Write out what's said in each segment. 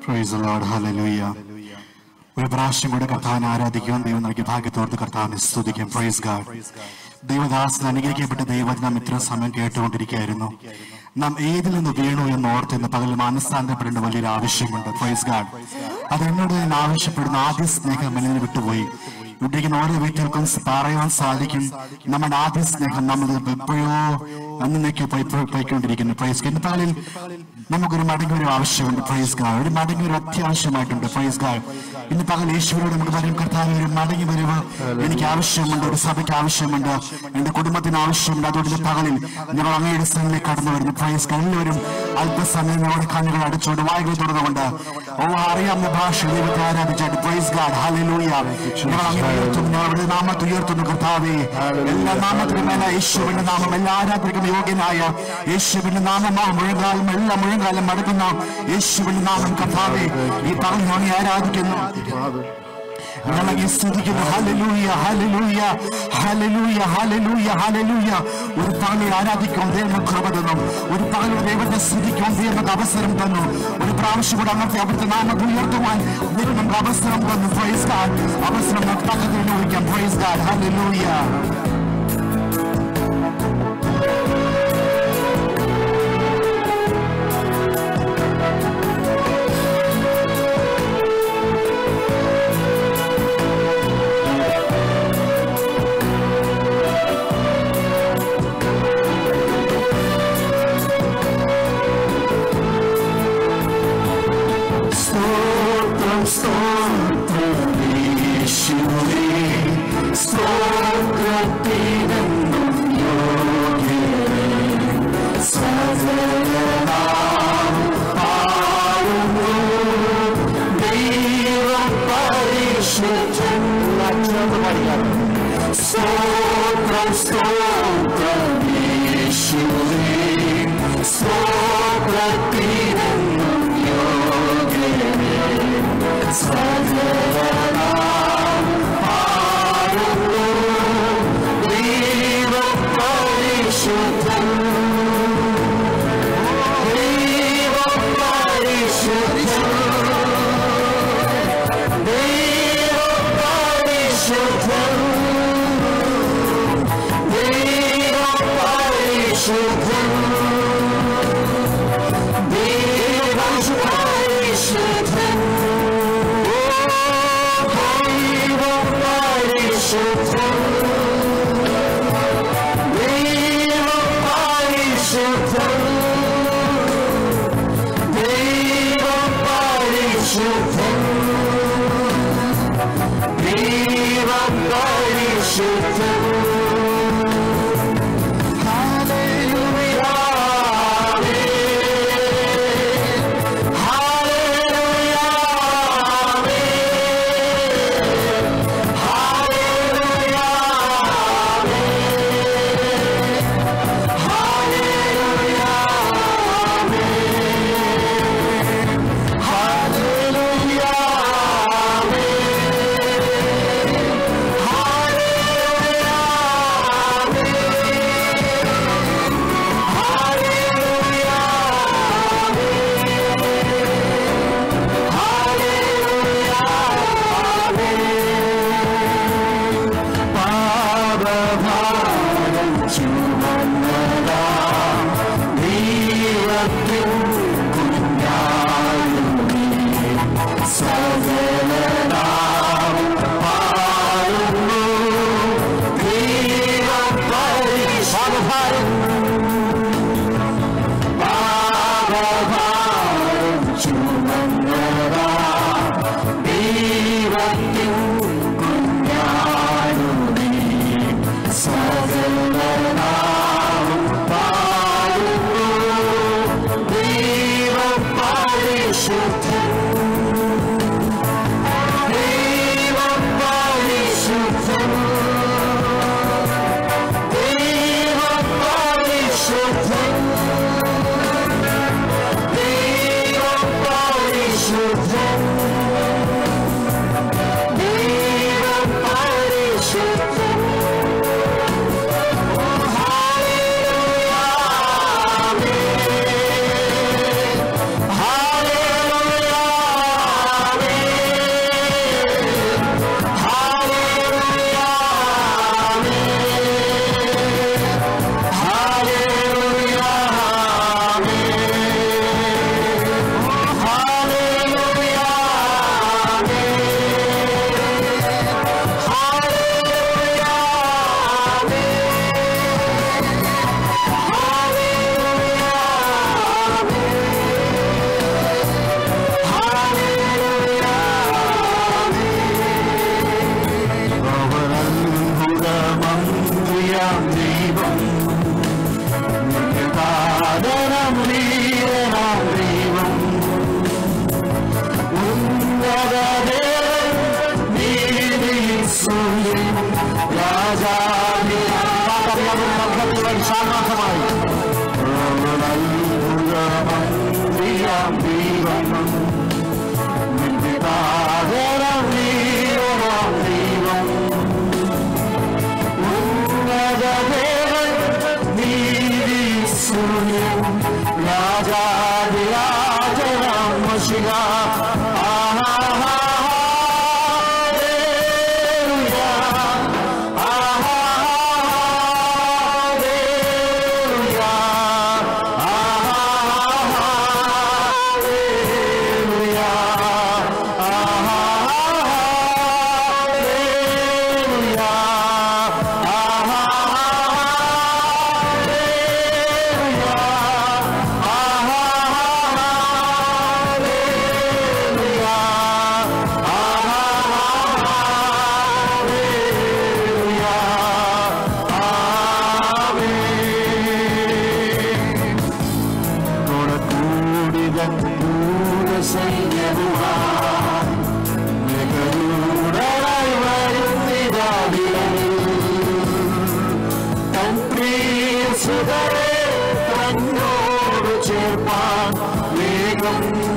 Praise the Lord. Hallelujah. ഒരു പ്രാവശ്യം കൂടെ കർത്താവിനെ ആരാധിക്കുവാൻ ദൈവം നൽകിയ ഭാഗ്യത്തോർത്ത് കർത്താവിനെ സ്തുതിക്കാം. Praise God. ദൈവദാസൻ അനുഗ്രഹിക്കപ്പെട്ട ദൈവം നാം ഇത്ര സമയം കേട്ടുകൊണ്ടിരിക്കുകയായിരുന്നു. നാം ഏതിൽ നിന്ന് വീണു എന്ന് ഓർത്ത് ഇന്ന് പകൽ മാനസാന്തരപ്പെടേണ്ട വലിയൊരു ആവശ്യമുണ്ട്. Praise God. അത് എന്നോട് ഞാൻ ആവശ്യപ്പെടുന്ന ആദ്യ സ്നേഹം എന്നിൽ വിട്ടുപോയി. ഇവിടേക്ക് ഓരോ വീട്ടുകൾക്കും പറയാൻ സാധിക്കും, നമ്മുടെ ആദ്യ സ്നേഹം നമ്മൾ എപ്പോഴോ അന്നേക്ക് പോയിക്കൊണ്ടിരിക്കുന്നു. Praise God. ഇന്ന് പകലിൽ നമുക്കൊരു മടങ്ങൊരു ആവശ്യമുണ്ട്. Praise God. ഒരു മടങ്ങൊരു അത്യാവശ്യമായിട്ടുണ്ട്. Price God. ഇന്ന് പകൽ യേശുവിനോട് നമുക്ക് പറയും, കർത്താവേ ഒരു മടങ്ങി വരവ് എനിക്ക് ആവശ്യമുണ്ട്, ഒരു സഭയ്ക്ക് ആവശ്യമുണ്ട്, എന്റെ കുടുംബത്തിന് ആവശ്യമുണ്ട്. അതുകൊണ്ട് പകലിൽ ഞങ്ങൾ അങ്ങയുടെ സ്ഥലങ്ങളിലേക്ക് കടന്നു വരുന്നു. Praise God. എല്ലാവരും അല്പസമയം ഞങ്ങളുടെ കണ്ണുകൾ അടച്ചുകൊണ്ട് വായുകൾ തുറന്നുകൊണ്ട് അറിയാവുന്ന ഭാഷ ദൈവത്തെ ആരാധിച്ചായിട്ട് പ്രൈസ് ഗാഡ്. ഹല്ലേലൂയ. ഞങ്ങൾ അങ്ങനെ ഉയർത്തുന്നു, ഞങ്ങളുടെ നാമത്തെ ഉയർത്തുന്നു. കർത്താവേ എല്ലാ നാമത്തിനും മേല യേശുവിന്റെ നാമം, എല്ലാ ആരാധനയ്ക്കും യോഗ്യനായ യേശുവിന്റെ നാമം, മുഴങ്കാലം എല്ലാ മുഴങ്കാലം മടക്കുന്ന യേശുവിന്റെ നാമം. കർത്താവേ ഈ പകൽ ഞങ്ങളെ ആരാധിക്കുന്നു, ഞങ്ങളെ സ്തുതിക്കുന്നു. Hallelujah, hallelujah, hallelujah, hallelujah, hallelujah. ഒരു പകൽ ആരാധിക്കാൻ ദൈവം കൃപ തന്നു, ഒരു പകൽ ദൈവത്തെ സ്തുതിക്കാൻ ദൈവം അവസരം തന്നു. ഒരു പ്രാവശ്യം കൂടെ അങ്ങനത്തെ അവിടുത്തെ നാമം ഉയർത്തുവാൻ ദൈവം നമുക്ക് അവസരം തന്നു. Praise God. അവസരം നമുക്ക് പക്കത്തിൽ വിളിക്കാം. Praise God. Hallelujah.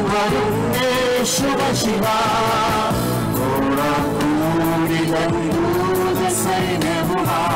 Shubashiva, Ora Puri Landu, the same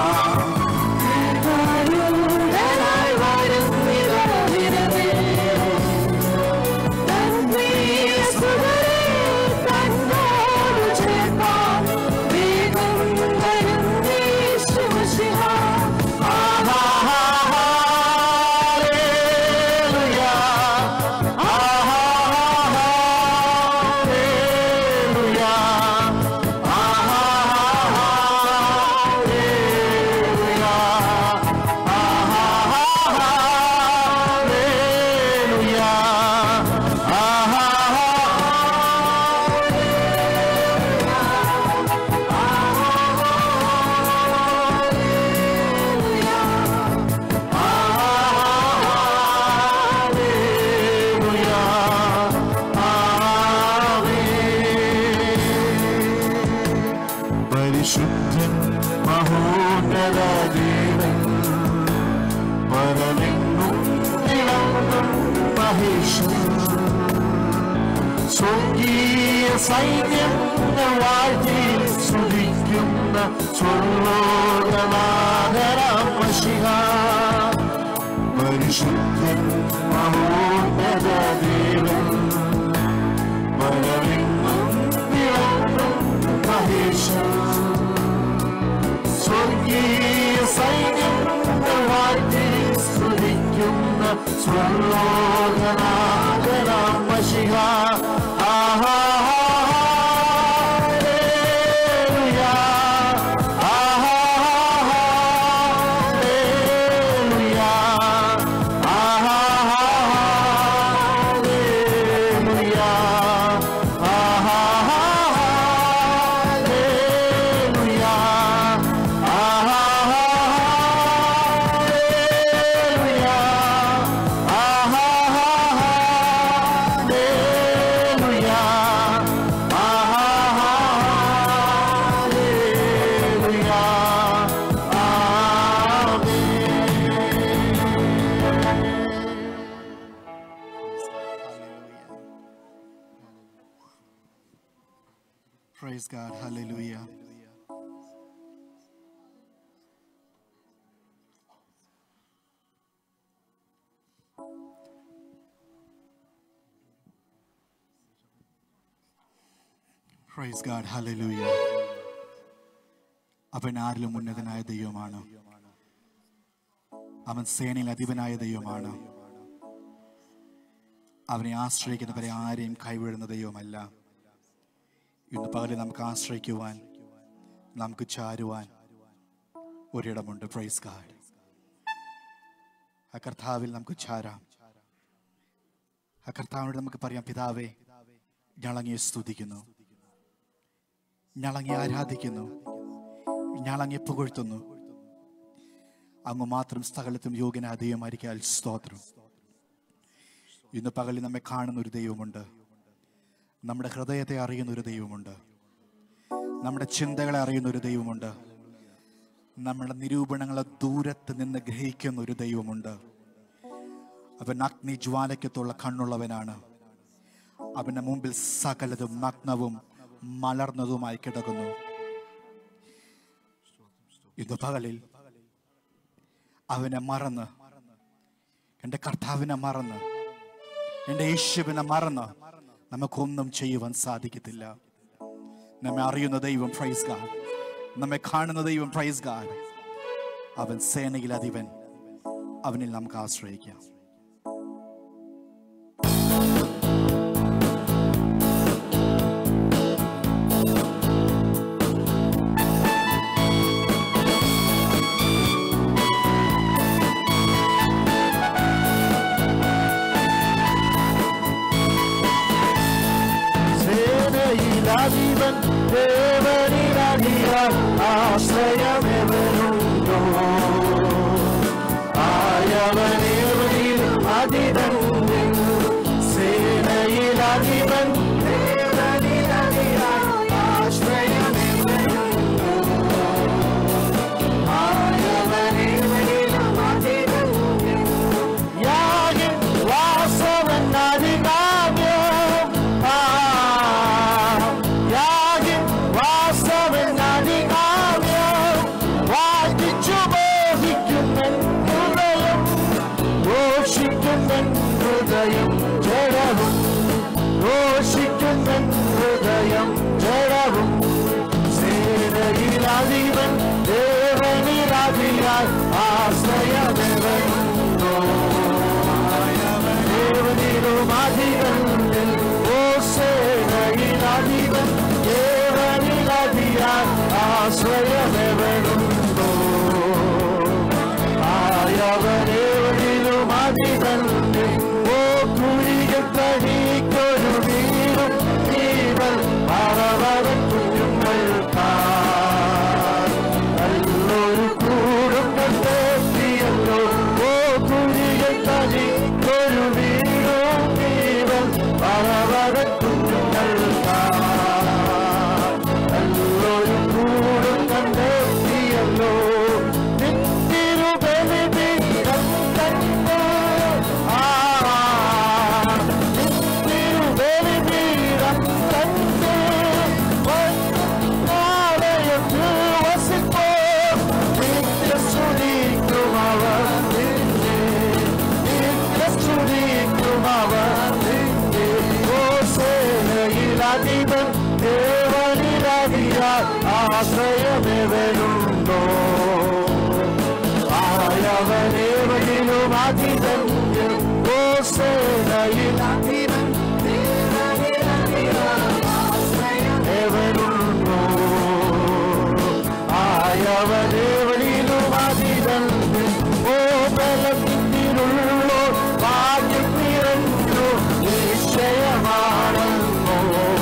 സൈന്യം വാഴ്ത്തി സ്തുതിക്കുന്ന സ്വർലോകനാഥനാം മശിഹ പരിശുദ്ധൻ മഹോന്നത ദേവൻ വരവിങ്ങും വിളങ്ങും മഹേശൻ സ്വർഗീയ സൈന്യം വാഴ്ത്തി സ്തുതിക്കുന്ന സ്വർലോകനാഥനാം മശിഹ Praise God. Hallelujah. Praise God. Hallelujah. അവൻ ആരിലും ഉന്നതനായ ദൈവമാണ്. അവൻ സേനയിൽ അധിപനായ ദൈവമാണ്. അവനെ ആശ്രയിക്കുന്നവരെ ആരെയും കൈവിടുന്ന ദൈവമല്ല. ഇന്ന് പകല് നമുക്ക് ആശ്രയിക്കുവാൻ, നമുക്ക് ചാരുവാൻ ഒരിടമുണ്ട്. Praise God. ആ കർത്താവിൽ നമുക്ക് ചാരാം. ആ കർത്താവിനോട് നമുക്ക് പറയാം, പിതാവേ, ഞങ്ങളങ്ങയെ സ്തുതിക്കുന്നു, ഞങ്ങളങ്ങയെ ആരാധിക്കുന്നു, ഞങ്ങളങ്ങയെ പുകഴ്ത്തുന്നു. അങ്ങ് മാത്രം സകലത്തും യോഗ്യനായ ദൈവമായിരിക്കാൻ സ്തോത്രം. ഇന്ന് പകലിൽ നമ്മെ കാണുന്ന ഒരു ദൈവമുണ്ട്. നമ്മുടെ ഹൃദയത്തെ അറിയുന്ന ഒരു ദൈവമുണ്ട്. നമ്മുടെ ചിന്തകളെ അറിയുന്ന ഒരു ദൈവമുണ്ട്. നമ്മുടെ നിരൂപണങ്ങളെ ദൂരത്ത് നിന്ന് ഗ്രഹിക്കുന്ന ഒരു ദൈവമുണ്ട്. അവൻ അഗ്നി ജ്വാലയ്ക്കത്തുള്ള കണ്ണുള്ളവനാണ്. അവന്റെ മുമ്പിൽ സകലതും നഗ്നവും മലർന്നതുമായി കിടക്കുന്നു. ഇന്ന് പകലിൽ അവനെ മറന്ന്, എൻ്റെ കർത്താവിനെ മറന്ന്, എൻ്റെ യേശുവിനെ മറന്ന് നമുക്കൊന്നും ചെയ്യുവാൻ സാധിക്കത്തില്ല. നമ്മെ അറിയുന്ന ദൈവം, പ്രൈസ് ഗോഡ്, നമ്മെ കാണുന്ന ദൈവം, പ്രൈസ് ഗോഡ്, അവൻ സേനയിൽ അധിപൻ. അവനിൽ നമുക്ക് ആശ്രയിക്കാം. സേനയിലധിപൻ ദേവനിലധിപൻ ആശ്രയമെവരുണ്ടോ? ആയവനിൽ അതിഥൻ. സേനയിലധിപൻ ദേവനിലധിപൻ ആശ്രയമെവരുണ്ടോ? ആയവനിൽ അതിഥൻ. യാഗിൻ വാസവൻ അതിനാമ്യം ഇവൻ ഹൃദയം ജഡവും സേനയിലധിപൻ ദേവനിലധിയാൽ ആശ്രയമെവനുണ്ടോ ദേവനിലും അധികൻ ഓ സേനയിലധിപൻ ദേവനിലധിയാൽ ആശ്രയമെവനുണ്ടോ ആയവനേവനിലും അധികൻ ഓ കുഴികൾ തനിക്കൊരു വീടും ജീവൻ പറവൻ കുഞ്ഞുങ്ങൾക്കാർ നല്ലൊരു കൂടും കണ്ടെത്തിയല്ലോ ഓ കുഴികൾ തനിക്കൊരു വീടും ജീവൻ പറവൻ കുഞ്ഞുങ്ങൾക്കാർ നല്ലൊരു കൂടും കണ്ടെത്തിയല്ലോ ആശ്രയമെവനുണ്ടോ ആയവനേവനിലും അധികൻ ഓ സേനയിൽ എവനുണ്ടോ ആയവനേവനിലും അധികൻ ഓ ബലത്തിനുള്ളോ ഭാഗ്യം നിറഞ്ഞു നിശ്ചയമാണെന്നോ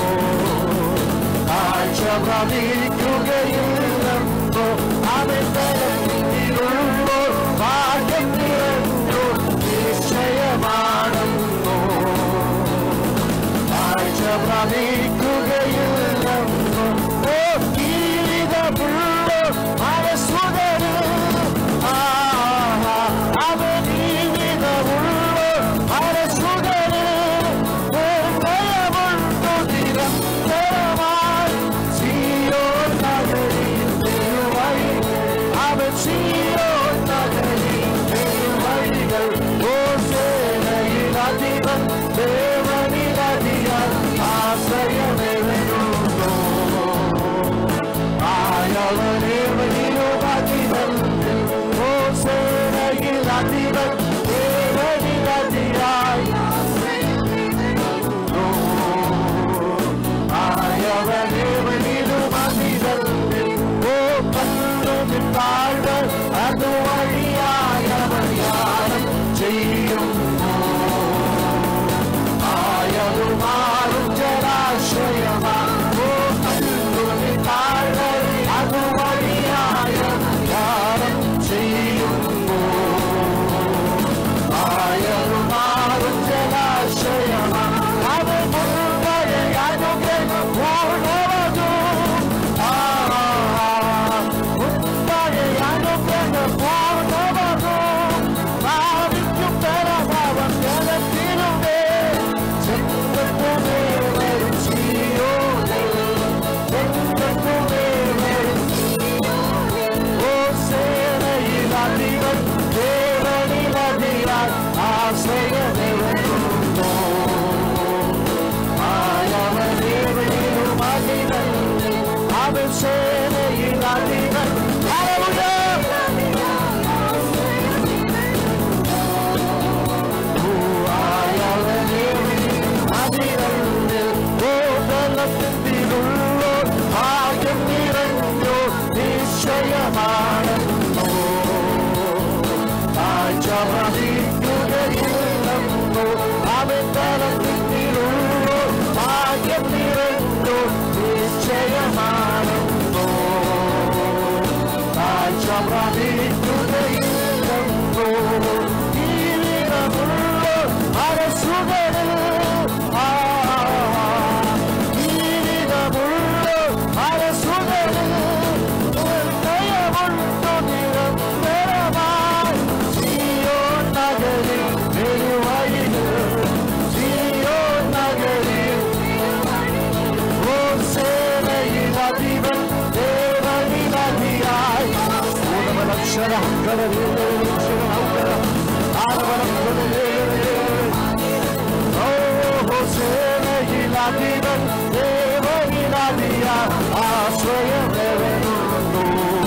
പ്രാപിക്കുകയില്ലെന്നോ അവൻ ബലത്തിനുള്ളോ ഭാഗ്യം നിറഞ്ഞു നിശ്ചയമാണെന്നോ പ്രാപിക്കുകയില്ലെന്നോ ഓ ജീവിതമുള്ളോ മനസ്സുകളിൽ അവൻ ജീവിതമുള്ളോ മനസ്സുകളിൽ ഭയമുണ്ടോ നിരന്തരമായി സിയോൻ നഗരിയിൽ തിരുവഴി അവൻ സിയോൻ നഗരിയിൽ തിരുവഴികൾ ഓ സേനയിൽ അധിപൻ ദേവനിലധിയാൽ ആശ്രയമെവനുണ്ടോ ആയവനേവനിലും അധിപൻ ഓ സേനയിൽ അധിപൻ ദേവനിലധിയായി ആയവനേവനിലും അധിപൻ ഓ പല്ലും താഴ്വർ അതുവഴിയായവൻ യാനം ചെയ്യുന്നു ആയതുമാറും ജലാശയമാണ് ഓ പല്ലും താഴ്വർ അതുവഴിയായവൻ യാനം ചെയ്യുന്നു ആയതുമാറും ജലാശയമാണ് അവൻ അനുഗ്രഹം പൂർണ്ണവതു അനുഗ്രഹം പൂർണ്ണവതു ഭാവിക്കും പരമാവൻ ജലത്തിനുമേ ചെങ്കത്തുമേ മരിച്ചിയോനെ ചെങ്കത്തുമേ മരിച്ചിയോനെ ഓ സേനയിലധിപൻ ദേവനിലധിയാൽ ആശ്രയമെവനുണ്ടോ ആയവനേവനിലും അധിപൻ അവൻ സേനയിൽ അധിപൻ ആയവനേവനിലും അധിപൻ ഓ ബലത്തിനുള്ളോ ഭാഗ്യം നിറഞ്ഞോ നിശ്ചയമാണെന്നോ ആഴ്ച പ്രതിക്കുകയില്ലെന്നോ അവൻ ബലത്തിനുള്ളോ ഭാഗ്യം നിറഞ്ഞോ നിശ്ചയമാണെന്നോ ആഴ്ച പ്രതിക്കുകയില്ലെന്നോ ജീവിതമുള്ളോ മനസ്സുകളിൽ ജീവിതമുള്ളോ മനസ്സുകളിൽ നിർണയമുണ്ടോ നിരന്തരമായി സിയോൻ നഗരിൽ തിരുവഴികൾ സിയോൻ നഗരിൽ ഓ സേനയിൽ അധിപൻ ദേവനിലധിയായി ഓ സേനയിൽ സേനയിലധിപൻ ദേവനിലധിയ ആശ്രയമെവനുണ്ടോ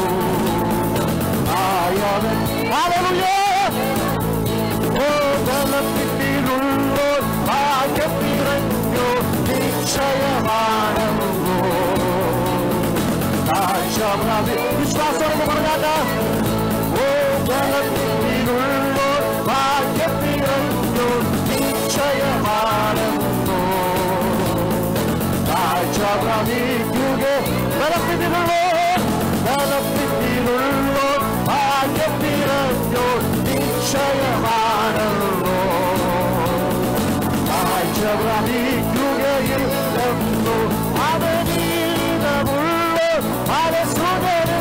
ആയവൻ. ഹല്ലേലൂയ. ഓ ബലത്തിലുള്ളോ ഭാഗ്യത്തിരഞ്ഞോ നിശ്ചയമാണെന്നോ വിശ്വാസമെന്ന് പറഞ്ഞാൽ ഓ ബലത്തിലുള്ളോ ഭാഗ്യത്തിരഞ്ഞോ നിശ്ചയമാണെന്നോ കാഴ്ച പ്രാപിക്കുക. ബലത്തിലുള്ളോ ബലത്തിലുള്ളോ ഭാഗ്യത്തിരഞ്ഞോ നിശ്ചയമാണെന്നോ കാഴ്ച പ്രാപിക്കുകയില്ലെന്നോ അവനീതമുള്ള മനസ്സുകര്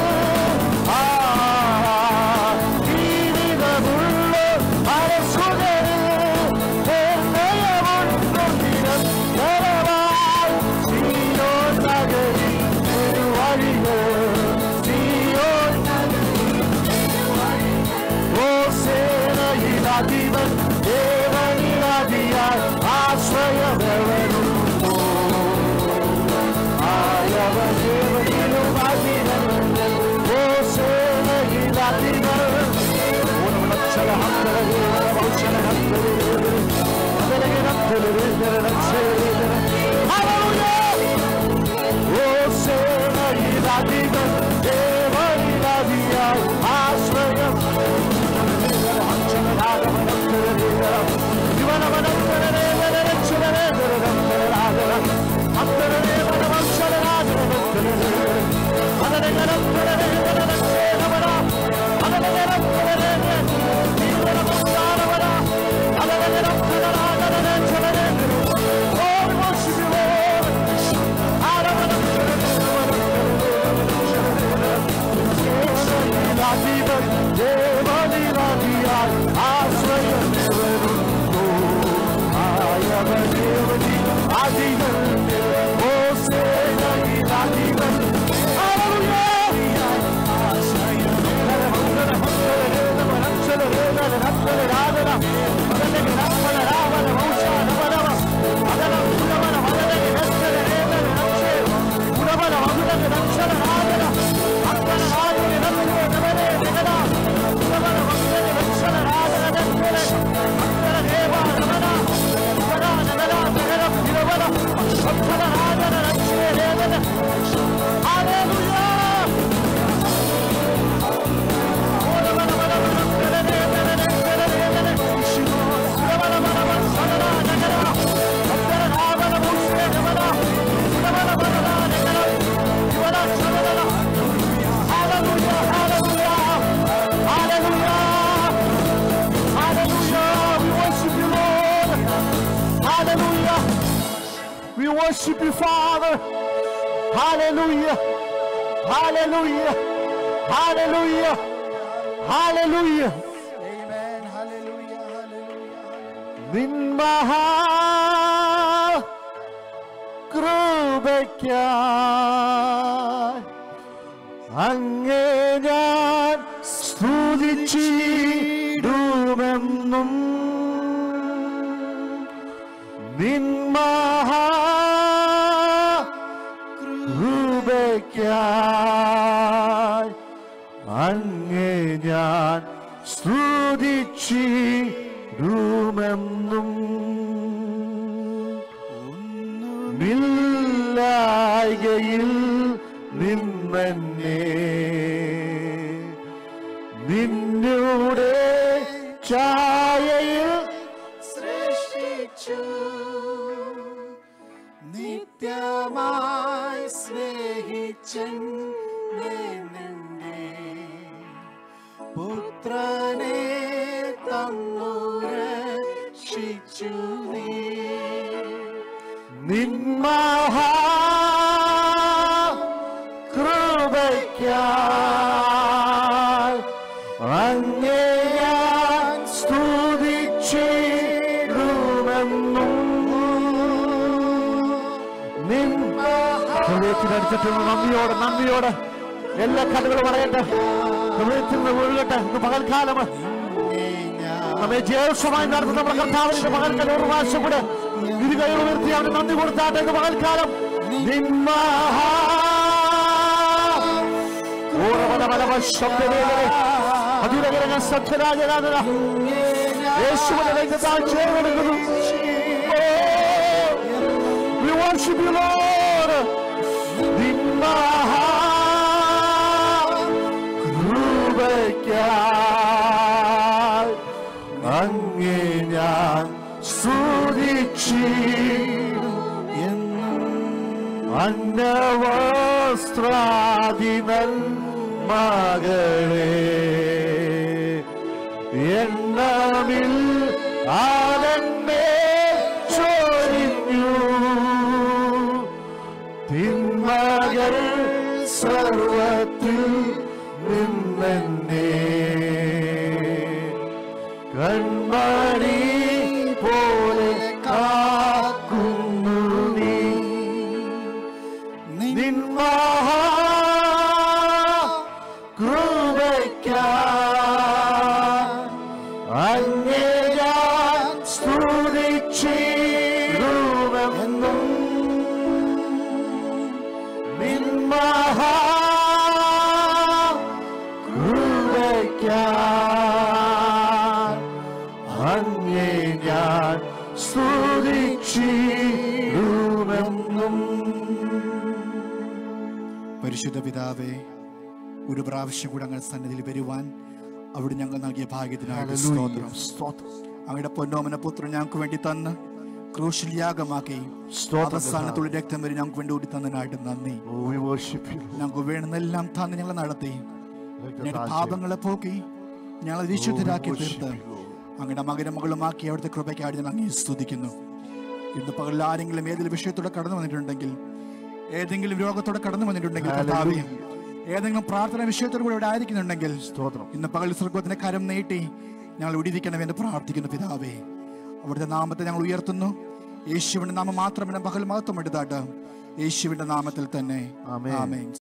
ജീവിതമുള്ള മനസ്സുകര് നിർണയമുണ്ടോ നിരന്തരമായി സീയോൻ നഗരി വഴികൾ സീയോൻ ഓ സേനയിലധിപൻ ദേവനിലധിയാൽ ആശ്രയമെവനുണ്ടോ ആയവൻ ദേവനിലും അധിപൻ ഓ സേനയിലധിപൻ ഓ സേനയിലധിപൻ ദേവനിലധിയാൽ ആശ്രയം We worship you, Father. Hallelujah. Hallelujah. Hallelujah. Hallelujah. Amen. Hallelujah. Hallelujah. നിൻ മഹാ കൃപയ്ക്കായി അങ്ങേ ഞാൻ സ്തുതിച്ചിടുമെന്നും നിൻ മഹാ കൃപയ്ക്കായി അങ്ങേ ഞാൻ സ്തുതിച്ചിടുമെന്നും നില്ലായ്കയിൽ നിന്നെ നിന്നുടെ ഛായയിൽ സൃഷ്ടിച്ചു നിത്യമായി സ്നേഹിച്ചൻ നിന്നെ പുത്രനെ തന്നു രക്ഷിച്ചു നീ നിൻ മഹാ കൃപയ്ക്കായി അങ്ങേ ഞാൻ സ്തുതിച്ചിടുമെന്നും നിൻ ഹൃദയത്തിനടിച്ചിട്ടുള്ള നന്ദിയോടെ എല്ലാ കഥകളും പറയട്ടെ, ഹൃദയത്തിൽ നിന്ന് ഒഴുകട്ടെ. ഇന്ന് പകൽക്കാലം നമ്മെ ജയോത്സവമായി നടത്തുന്ന നമ്മുടെ കർത്താവിന്റെ പകൽക്കാലം ഒരു പ്രാവശ്യം കൂടെ ഈ ഇരുകൈകൾ ഉയർത്തി അവന് നന്ദി കൊടുത്താട്ടെ. പകൽക്കാലം We worship you, Lord. അങ്ങേ ഞാൻ സ്തുതിച്ചിടും അന്നവസ്ത്രാദിനൻ മകളെ എണ്ണമിൽ ആനന്ദേ ചൊരിഞ്ഞു തിന്മകൾ സർവത്തിൽ നിന്നെ കൺമണി പോലെ കാക്കുന്നു നീ നിൻ മഹാകൃപയ്ക്കായി അങ്ങേ ഞാൻ സ്തുതിച്ചിടുമെന്നും നിൻ മഹാകൃപയ്ക്കായി അങ്ങേ ഞാൻ സ്തുതിച്ചിടുമെന്നും. പരിശുദ്ധ പിതാവേ, ഒരു പ്രാവശ്യം കൂടെ അങ്ങയുടെ സന്നിധിയിൽ വരുവാൻ അവിടെ ഞങ്ങൾ നൽകിയ ഭാഗ്യത്തിനായിട്ട് സ്തോത്രം. അങ്ങയുടെ പൊന്നോമന പുത്രൻ ഞങ്ങൾക്ക് വേണ്ടി തന്ന് ക്രൂശിൽ യാഗമാക്കി അവസാനത്തുള്ള രക്തം വരെ ഞങ്ങൾക്ക് വേണ്ടി ഓടി തന്നതിനായിട്ട് നന്ദി. ഞങ്ങൾക്ക് വേണമെന്നെല്ലാം തന്ന് ഞങ്ങൾ നടത്തി ഞങ്ങളുടെ പാപങ്ങളെ പോക്കി ഞങ്ങളെ വിശുദ്ധരാക്കി തീർത്ത് അങ്ങയുടെ മകനും മകളുമാക്കി അവിടുത്തെ കൃപയ്ക്കായിട്ട് ഞാൻ അങ്ങേ സ്തുതിക്കുന്നു. ഇന്ന് പകൽ ആരെങ്കിലും ഏതെങ്കിലും വിഷയത്തോടെ കടന്നു വന്നിട്ടുണ്ടെങ്കിൽ, ഏതെങ്കിലും രോഗത്തോടെ കടന്നു വന്നിട്ടുണ്ടെങ്കിൽ, ഏതെങ്കിലും പ്രാർത്ഥന വിഷയത്തോടു കൂടെ ഇവിടെ ആയിരിക്കുന്നുണ്ടെങ്കിൽ ഇന്ന് പകൽ സ്വർഗ്ഗത്തിന്റെ കരം നീട്ടി ഞങ്ങൾ വിടിവിക്കണമെന്ന് പ്രാർത്ഥിക്കുന്നു. പിതാവേ, അവിടുത്തെ നാമത്തെ ഞങ്ങൾ ഉയർത്തുന്നു. യേശുവിന്റെ നാമം മാത്രമേ പകൽ മഹത്വം എടുത്താട്ട് യേശുവിന്റെ നാമത്തിൽ തന്നെ ആമേൻ.